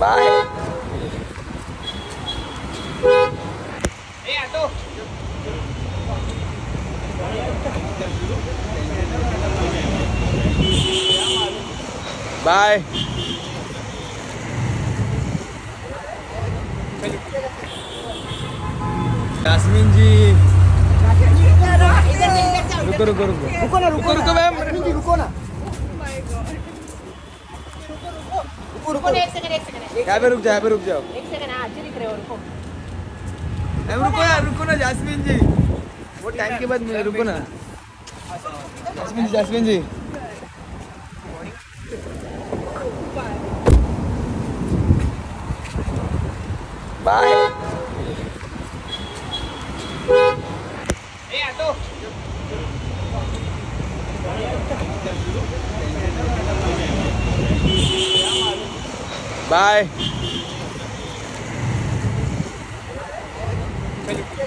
Bye. Bye. Yasmin जी रुको रुको रुको रुको ना रुको रुको मैम रुको ना रुको एक सेकंड यहाँ पे रुक जाओ एक सेकंड आज दिख रहे हो रुको मैम रुको ना जास्मीन जी वो टाइम के बाद रुको ना जास्मीन जी बाय। बाय।